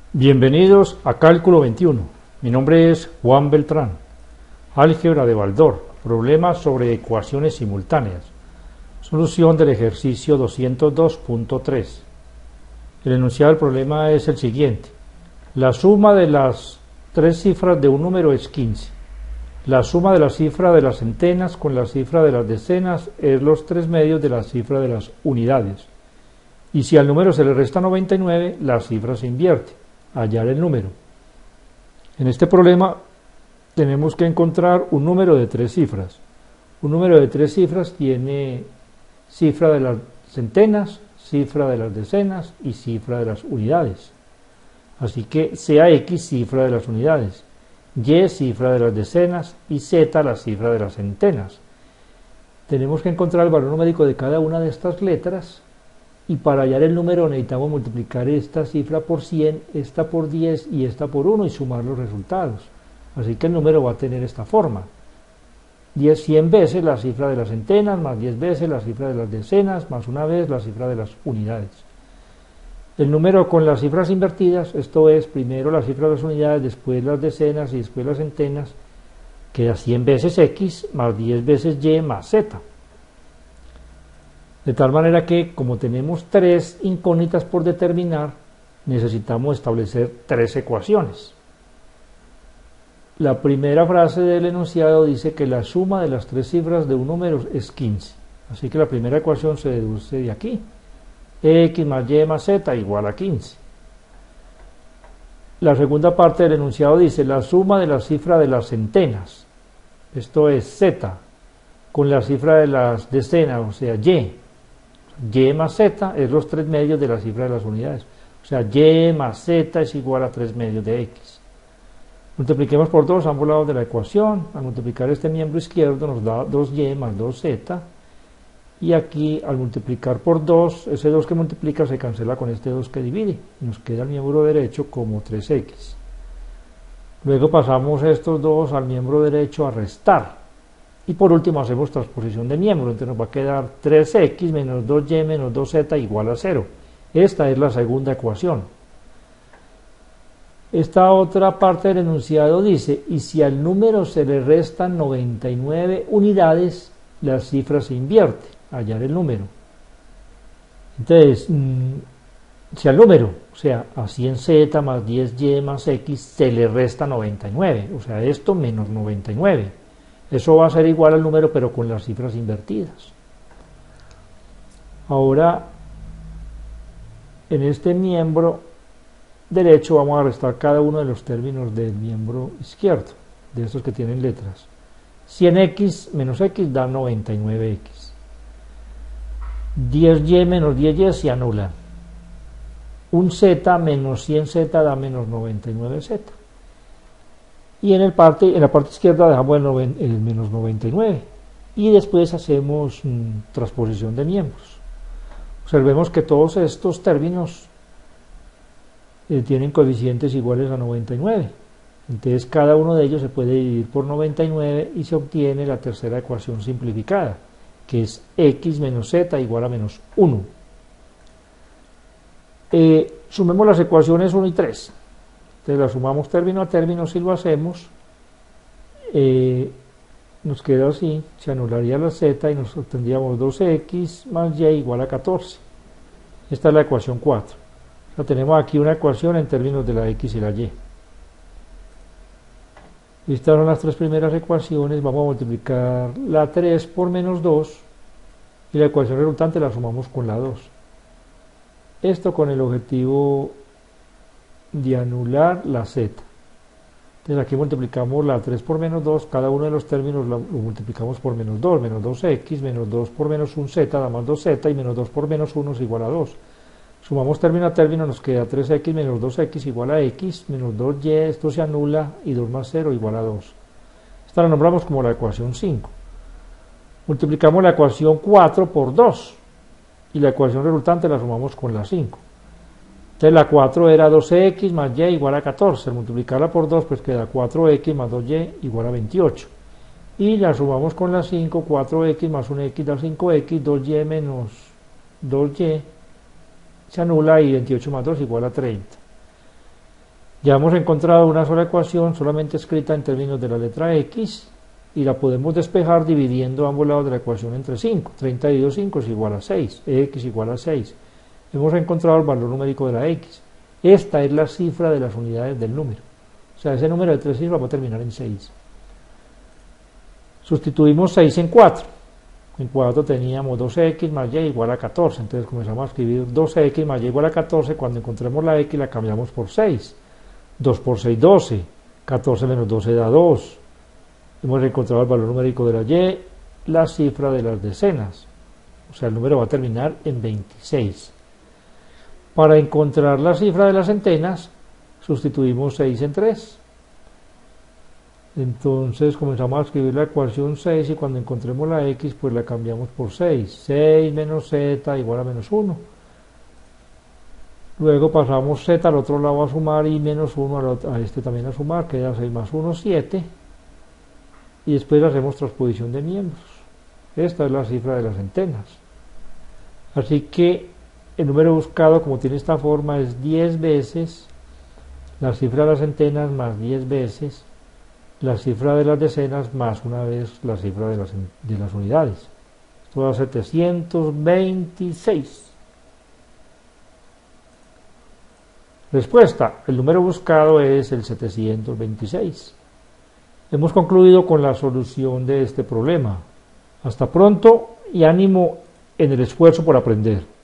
Bienvenidos a Cálculo 21. Mi nombre es Juan Beltrán. Álgebra de Baldor. Problemas sobre ecuaciones simultáneas. Solución del ejercicio 202.3. El enunciado del problema es el siguiente. La suma de las tres cifras de un número es 15. La suma de la cifra de las centenas con la cifra de las decenas es los 3/3 de la cifra de las unidades. Y si al número se le resta 99, la cifra se invierte. Hallar el número. En este problema tenemos que encontrar un número de tres cifras. Un número de tres cifras tiene cifra de las centenas, cifra de las decenas y cifra de las unidades. Así que sea X cifra de las unidades, Y cifra de las decenas y Z la cifra de las centenas. Tenemos que encontrar el valor numérico de cada una de estas letras. Y para hallar el número necesitamos multiplicar esta cifra por 100, esta por 10 y esta por 1 y sumar los resultados. Así que el número va a tener esta forma. 100 veces la cifra de las centenas, más 10 veces la cifra de las decenas, más una vez la cifra de las unidades. El número con las cifras invertidas, esto es, primero la cifra de las unidades, después las decenas y después las centenas, queda 100 veces X más 10 veces Y más Z. De tal manera que, como tenemos tres incógnitas por determinar, necesitamos establecer tres ecuaciones. La primera frase del enunciado dice que la suma de las tres cifras de un número es 15. Así que la primera ecuación se deduce de aquí. X más Y más Z igual a 15. La segunda parte del enunciado dice la suma de la cifra de las centenas, esto es Z, con la cifra de las decenas, o sea Y más Z es los 3/3 de la cifra de las unidades. O sea, Y más Z es igual a 3/3 de X. Multipliquemos por 2 ambos lados de la ecuación. Al multiplicar este miembro izquierdo nos da 2Y más 2Z. Y aquí al multiplicar por 2, ese 2 que multiplica se cancela con este 2 que divide. Y nos queda el miembro derecho como 3X. Luego pasamos estos dos al miembro derecho a restar. Y por último hacemos transposición de miembro, entonces nos va a quedar 3X menos 2Y menos 2Z igual a 0. Esta es la segunda ecuación. Esta otra parte del enunciado dice, y si al número se le restan 99 unidades, la cifra se invierte, hallar el número. Entonces, si al número, o sea, a 100Z más 10Y más X, se le resta 99, o sea, esto menos 99. Eso va a ser igual al número, pero con las cifras invertidas. Ahora, en este miembro derecho vamos a restar cada uno de los términos del miembro izquierdo, de estos que tienen letras. 100X menos X da 99X. 10Y menos 10Y se anulan. Un Z menos 100Z da menos 99Z. Y en la parte izquierda dejamos el menos 99 y después hacemos transposición de miembros. Observemos que todos estos términos tienen coeficientes iguales a 99, entonces cada uno de ellos se puede dividir por 99 y se obtiene la tercera ecuación simplificada, que es X menos Z igual a menos 1. Sumemos las ecuaciones 1 y 3. Entonces la sumamos término a término. Si lo hacemos, nos queda así, se anularía la Z y nos obtendríamos 2X más Y igual a 14. Esta es la ecuación 4. O sea, tenemos aquí una ecuación en términos de la X y la Y. Estas son las tres primeras ecuaciones. Vamos a multiplicar la 3 por menos 2 y la ecuación resultante la sumamos con la 2. Esto con el objetivo de anular la Z. Entonces aquí multiplicamos la 3 por menos 2, cada uno de los términos lo multiplicamos por menos 2, menos 2X, menos 2 por menos 1Z da más 2Z y menos 2 por menos 1 es igual a 2. Sumamos término a término, nos queda 3X menos 2X igual a X, menos 2Y, esto se anula y 2 más 0 igual a 2. Esta la nombramos como la ecuación 5. Multiplicamos la ecuación 4 por 2 y la ecuación resultante la sumamos con la 5. Entonces la 4 era 12X más Y igual a 14, al multiplicarla por 2 pues queda 4X más 2Y igual a 28. Y la sumamos con la 5, 4X más 1X da 5X, 2Y menos 2Y se anula y 28 más 2 igual a 30. Ya hemos encontrado una sola ecuación solamente escrita en términos de la letra x y la podemos despejar dividiendo ambos lados de la ecuación entre 5. 30 dividido 5 es igual a 6, x igual a 6. Hemos encontrado el valor numérico de la x. Esta es la cifra de las unidades del número. O sea, ese número de 3 cifras va a terminar en 6. Sustituimos 6 en 4. En 4 teníamos 2x más y igual a 14. Entonces comenzamos a escribir 2x más y igual a 14. Cuando encontremos la x la cambiamos por 6. 2 por 6, 12. 14 menos 12 da 2. Hemos encontrado el valor numérico de la y, la cifra de las decenas. O sea, el número va a terminar en 26. Para encontrar la cifra de las centenas, sustituimos 6 en 3. Entonces comenzamos a escribir la ecuación 6 y cuando encontremos la x, pues la cambiamos por 6. 6 menos z igual a menos 1. Luego pasamos z al otro lado a sumar y menos 1 a este también a sumar, queda 6 más 1, 7. Y después hacemos transposición de miembros. Esta es la cifra de las centenas. Así que el número buscado, como tiene esta forma, es 10 veces la cifra de las centenas más 10 veces la cifra de las decenas más una vez la cifra de las unidades. Esto da 726. Respuesta: el número buscado es el 726. Hemos concluido con la solución de este problema. Hasta pronto y ánimo en el esfuerzo por aprender.